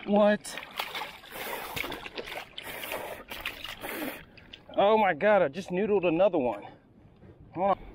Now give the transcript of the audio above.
What? Oh my God, I just noodled another one. Hold on.